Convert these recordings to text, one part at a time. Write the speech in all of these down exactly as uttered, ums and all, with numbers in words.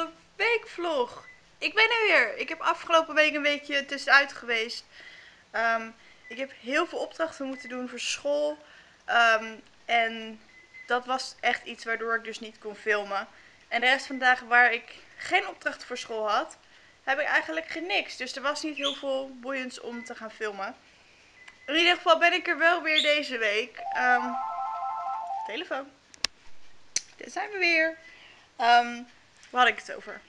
nieuwe weekvlog. Ik ben er weer. Ik heb afgelopen week een beetje tussenuit geweest. Um, ik heb heel veel opdrachten moeten doen voor school. Um, en dat was echt iets waardoor ik dus niet kon filmen. En de rest van de dagen waar ik geen opdrachten voor school had, heb ik eigenlijk geen niks. Dus er was niet heel veel boeiends om te gaan filmen. In ieder geval ben ik er wel weer deze week. Um, telefoon. Daar zijn we weer. Um, waar had ik het over?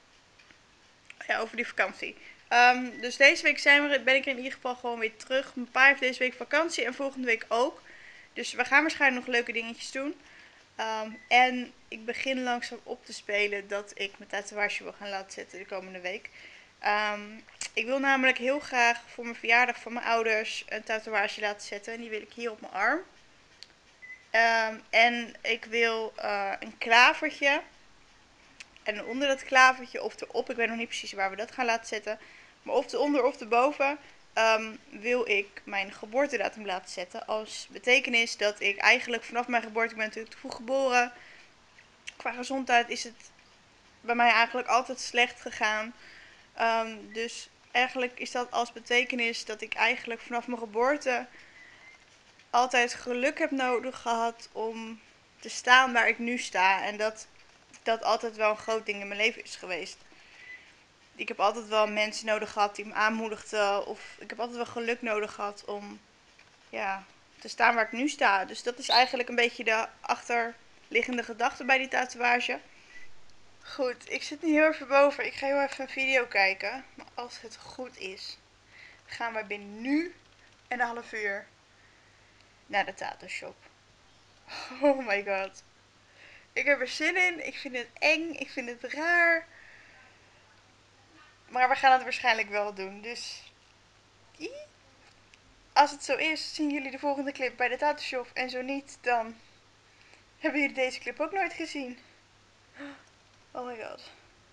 Ja, over die vakantie. Um, dus deze week zijn we, ben ik er in ieder geval gewoon weer terug. Mijn pa heeft deze week vakantie en volgende week ook. Dus we gaan waarschijnlijk nog leuke dingetjes doen. Um, en ik begin langzaam op te spelen dat ik mijn tatoeage wil gaan laten zetten de komende week. Um, ik wil namelijk heel graag voor mijn verjaardag van mijn ouders een tatoeage laten zetten. En die wil ik hier op mijn arm. Um, en ik wil uh, een klavertje. En onder dat klavertje of erop, ik weet nog niet precies waar we dat gaan laten zetten. Maar of eronder of erboven um, wil ik mijn geboortedatum laten zetten. Als betekenis dat ik eigenlijk vanaf mijn geboorte, ik ben natuurlijk te vroeg geboren. Qua gezondheid is het bij mij eigenlijk altijd slecht gegaan. Um, dus eigenlijk is dat als betekenis dat ik eigenlijk vanaf mijn geboorte altijd geluk heb nodig gehad om te staan waar ik nu sta. En dat dat altijd wel een groot ding in mijn leven is geweest. Ik heb altijd wel mensen nodig gehad die me aanmoedigden. Of ik heb altijd wel geluk nodig gehad om ja, te staan waar ik nu sta. Dus dat is eigenlijk een beetje de achterliggende gedachte bij die tatoeage. Goed, ik zit nu heel even boven. Ik ga heel even een video kijken. Maar als het goed is, gaan we binnen nu en een half uur naar de tattoo shop. Oh my god. Ik heb er zin in. Ik vind het eng. Ik vind het raar. Maar we gaan het waarschijnlijk wel doen. Dus als het zo is, zien jullie de volgende clip bij de tattoo shop. En zo niet, dan hebben jullie deze clip ook nooit gezien. Oh my god.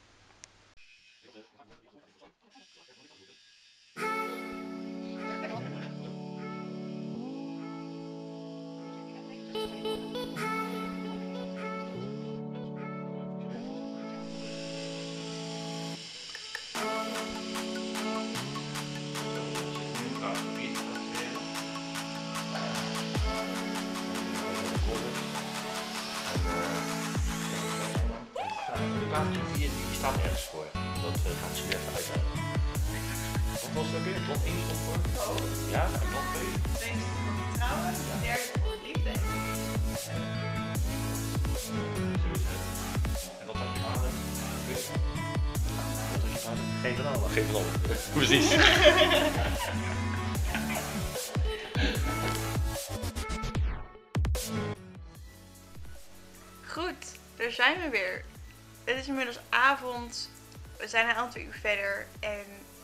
Die staat ergens voor. Dat uh, gaan ze weer even uithalen. Wat was het ook weer? Blok één stond voor? Oh. Ja, en blok twee. twee is voor vertrouwen, de derde is voor liefde. En wat had je vader? Wat had je vader? Geen van allen. Geen van allen. Precies. Goed, daar zijn we weer. Het is inmiddels avond. We zijn een aantal uur verder en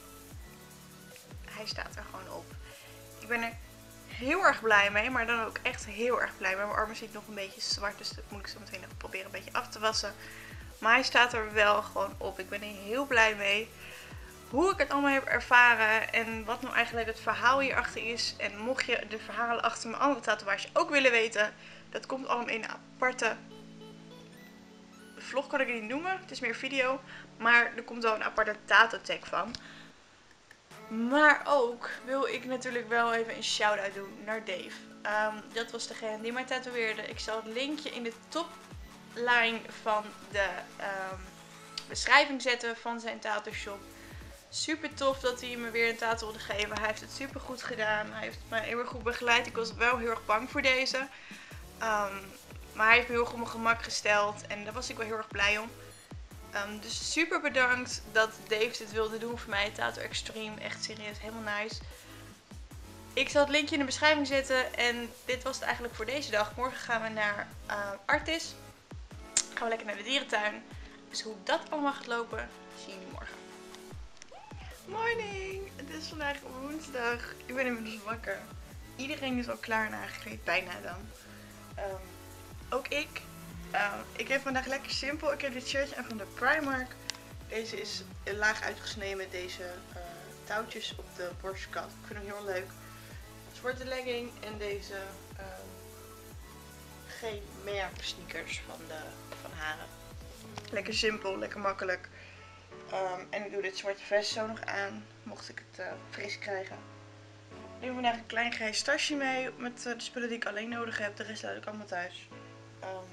hij staat er gewoon op. Ik ben er heel erg blij mee, maar dan ook echt heel erg blij mee. Mijn arm zit nog een beetje zwart, dus dat moet ik zo meteen nog proberen een beetje af te wassen. Maar hij staat er wel gewoon op. Ik ben er heel blij mee. Hoe ik het allemaal heb ervaren en wat nou eigenlijk het verhaal hierachter is. En mocht je de verhalen achter mijn andere tatoeage ook willen weten, dat komt allemaal in een aparte vlog, kan ik het niet noemen. Het is meer video. Maar er komt wel een aparte tattoo-tag van. Maar ook wil ik natuurlijk wel even een shout-out doen naar Dave. Um, dat was degene die mij tatoeëerde. Ik zal het linkje in de toplijn van de um, beschrijving zetten van zijn tattoo shop. Super tof dat hij me weer een tattoo wilde geven. Hij heeft het super goed gedaan. Hij heeft me heel erg goed begeleid. Ik was wel heel erg bang voor deze. Um, maar hij heeft me heel erg op mijn gemak gesteld. En daar was ik wel heel erg blij om. Um, dus super bedankt dat Dave dit wilde doen voor mij. Tattoo Extreme. Echt serieus. Helemaal nice. Ik zal het linkje in de beschrijving zetten. En dit was het eigenlijk voor deze dag. Morgen gaan we naar uh, Artis. Gaan we lekker naar de dierentuin. Dus hoe dat allemaal gaat lopen, zien jullie morgen. Morning! Het is vandaag woensdag. Ik ben inmiddels wakker. Iedereen is al klaar en aangekleed. Bijna dan. Um, ook ik. Um, ik heb vandaag lekker simpel. Ik heb dit shirtje aan van de Primark. Deze is laag uitgesneden met deze uh, touwtjes op de borstkant. Ik vind hem heel leuk. Zwarte legging en deze uh, geen merk sneakers van, de, van Haren. Lekker simpel, lekker makkelijk. Um, en ik doe dit zwarte vest zo nog aan, mocht ik het uh, fris krijgen. Ik neem vandaag een klein grijs tasje mee met uh, de spullen die ik alleen nodig heb. De rest laat ik allemaal thuis. Um,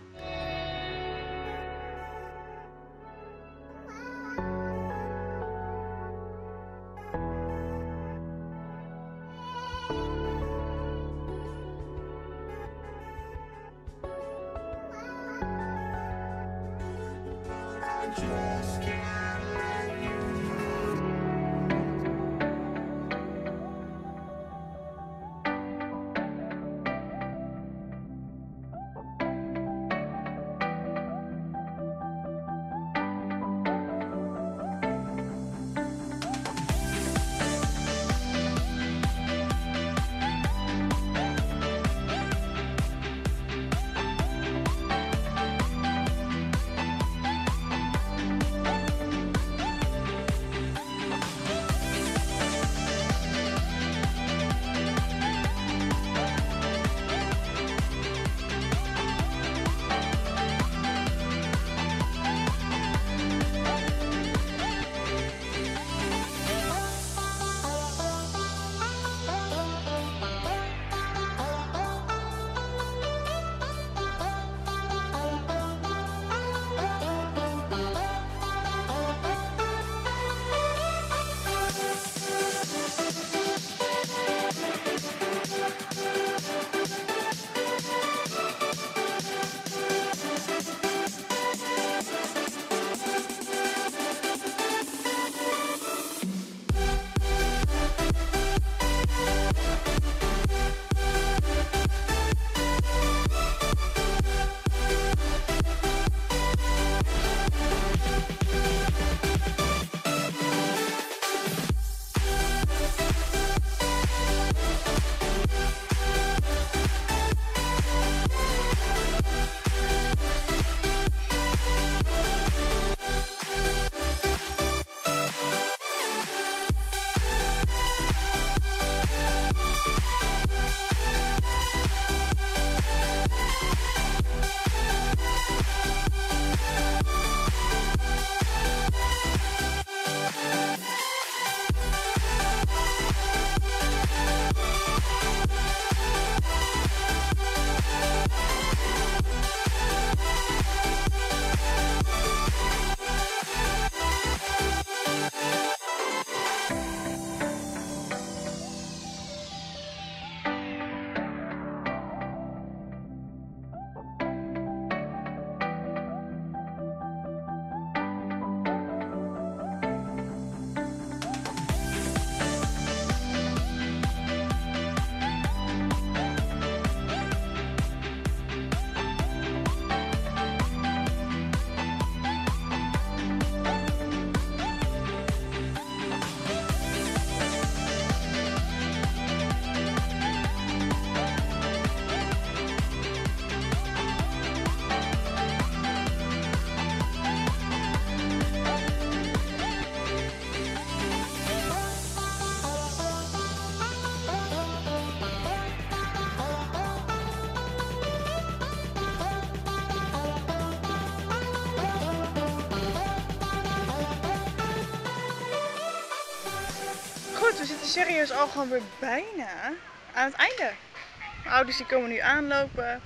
Goed, we zitten serieus al gewoon weer bijna aan het einde. Mijn ouders die komen nu aanlopen.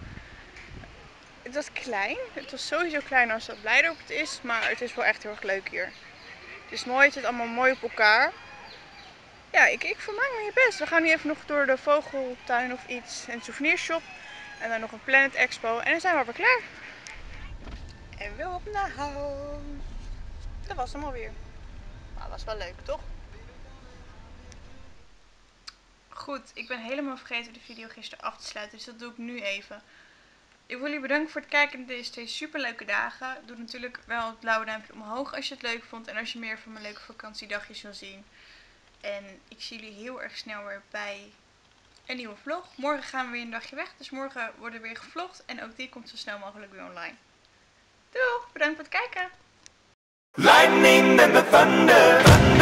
Het was klein. Het was sowieso klein als het Blijdorp het is, maar het is wel echt heel erg leuk hier. Het is mooi, het zit allemaal mooi op elkaar. Ja, ik, ik vermaak me hier best. We gaan nu even nog door de vogeltuin of iets en souvenirshop. En dan nog een Planet Expo en dan zijn we weer klaar. En wil op naar huis. Dat was hem alweer. Maar dat was wel leuk, toch? Goed, ik ben helemaal vergeten de video gisteren af te sluiten, dus dat doe ik nu even. Ik wil jullie bedanken voor het kijken naar deze twee super leuke dagen. Doe natuurlijk wel het blauwe duimpje omhoog als je het leuk vond en als je meer van mijn leuke vakantiedagjes wil zien. En ik zie jullie heel erg snel weer bij een nieuwe vlog. Morgen gaan we weer een dagje weg, dus morgen wordt er weer gevlogd en ook die komt zo snel mogelijk weer online. Doeg, bedankt voor het kijken! Lightning and the thunder.